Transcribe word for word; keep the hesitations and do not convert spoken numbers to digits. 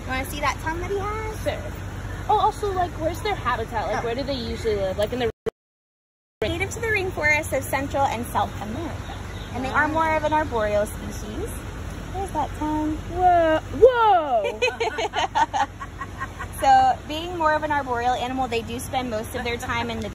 You want to see that tongue that he has? Sure. Oh, also, like, where's their habitat? Like, oh. where do they usually live? Like, in the... Native to the rainforests of Central and South America. And they are more of an arboreal species. There's that tongue. Whoa! Whoa! So, being more of an arboreal animal, they do spend most of their time in the